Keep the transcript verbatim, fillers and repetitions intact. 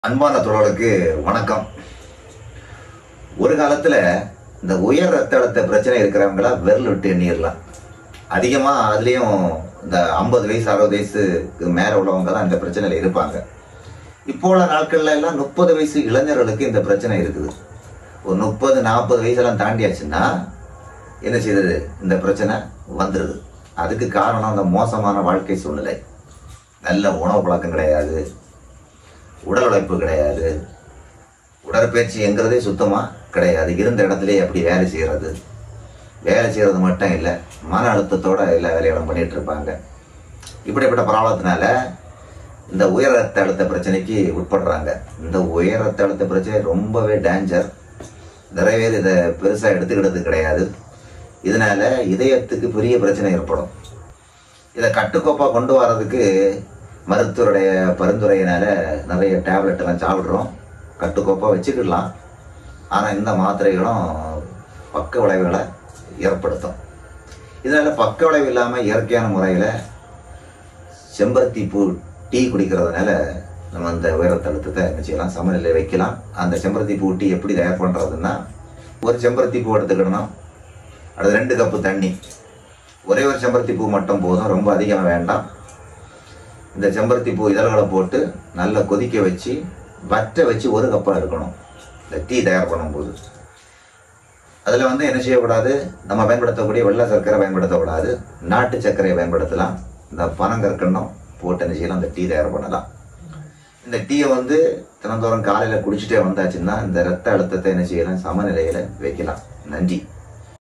அன்பான தோழர்களுக்கு வணக்கம். ஒரு காலத்துல இந்த உயர் ரத்த அழுத்த பிரச்சனை இருக்கிறவங்களா விரல் விட்டு எண்ணிடலாம். அதிகமா அதுலயும் இந்த ஐம்பது வயசு அறுபது வயசுக்கு மேல உள்ளவங்க தான் இந்த பிரச்சனையில இருப்பாங்க. இப்போ உள்ள நாட்கள்ல எல்லாம் முப்பது வயசு இளைஞர்களுக்கு இந்த பிரச்சனை இருக்குது. ஒரு முப்பது நாற்பது வயசெல்லாம் தாண்டியாச்சுன்னா என்ன செய்யுது, இந்த பிரச்சனை வந்துடுது. அதுக்கு காரணம் அந்த மோசமான வாழ்க்கை சூழ்நிலை. நல்ல உணவு பழக்கம் கிடையாது, உடல் உழைப்பு கிடையாது, உடற்பயிற்சி என்கிறதே சுத்தமாக கிடையாது. இருந்த இடத்துலையே அப்படி வேலை செய்கிறது. வேலை செய்கிறது மட்டும் இல்லை, மன அழுத்தத்தோடு எல்லா வேலைகளும் பண்ணிகிட்டு இருப்பாங்க. இப்படிப்பட்ட ப்ராப்ளத்தினால இந்த உயர் ரத்த அழுத்த பிரச்சனைக்கு உட்படுறாங்க. இந்த உயர் ரத்த அழுத்த பிரச்சனை ரொம்பவே டேஞ்சர். நிறைய பேர் இதை பெருசாக எடுத்துக்கிட்டது கிடையாது. இதனால் இதயத்துக்கு பெரிய பிரச்சனை ஏற்படும். இதை கட்டுக்கோப்பாக கொண்டு வர்றதுக்கு மருத்துவருடைய பரிந்துரையினால நிறைய டேப்லெட் எல்லாம் சாப்பிட்றோம், கட்டுக்கோப்பாக வச்சுக்கிடலாம். ஆனால் இந்த மாத்திரைகளும் பக்க விளைவுகளை ஏற்படுத்தும். இதனால் பக்க விளைவு இல்லாமல் இயற்கையான முறையில் செம்பருத்தி பூ டீ குடிக்கிறதுனால நம்ம அந்த உயர் அழுத்தத்தை என்ன செய்யலாம், சமநிலை வைக்கலாம். அந்த செம்பருத்தி பூ டீ எப்படி தயார் பண்ணுறதுன்னா, ஒரு செம்பருத்தி பூ எடுத்துக்கிடணும், அடுத்து ரெண்டு கப்பு தண்ணி, ஒரே ஒரு செம்பருத்தி பூ மட்டும் போதும், ரொம்ப அதிகமாக வேண்டாம். இந்த செம்பருத்தி பூ இதழ்களை போட்டு நல்லா கொதிக்க வச்சு வற்ற வச்சு ஒரு கப்பாக எடுக்கணும் இந்த டீ தயார் பண்ணும்போது. அதில் வந்து என்ன செய்யக்கூடாது, நம்ம பயன்படுத்தக்கூடிய வெள்ளை சர்க்கரை பயன்படுத்தக்கூடாது, நாட்டு சர்க்கரையை பயன்படுத்தலாம். இந்த பனங்கற்கண்டம் போட்டு என்ன செய்யலாம், இந்த டீ தயார் பண்ணலாம். இந்த டீயை வந்து தினந்தோறும் காலையில் குடிச்சிட்டே வந்தாச்சுன்னா இந்த ரத்த அழுத்தத்தை என்ன செய்யலாம், சமநிலையில் வைக்கலாம். நன்றி.